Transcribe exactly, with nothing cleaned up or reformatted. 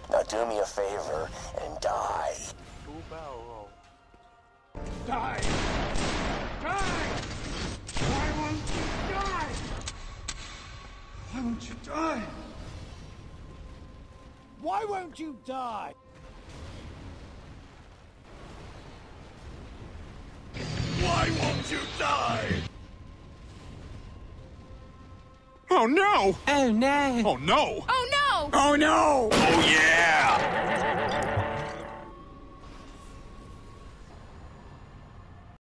Now do me a favor and die. Die! Die! Why won't you die? Why won't you die? Why won't you die? Why won't you die? Oh no! Oh no! Oh no! Oh no! Oh no! Oh yeah!